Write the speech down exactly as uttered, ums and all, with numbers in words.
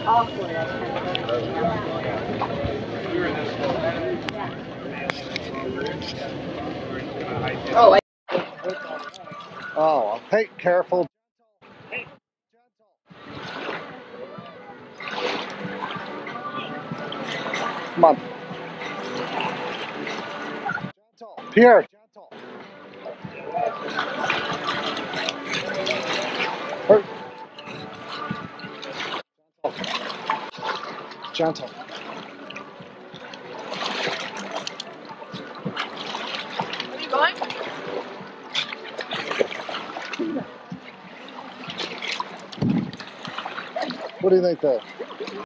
awkward. Oh, I Oh, hey, careful. Come on. Gentle. Pierre, gentle. Hurt. Gentle. Are you going? What do you think there?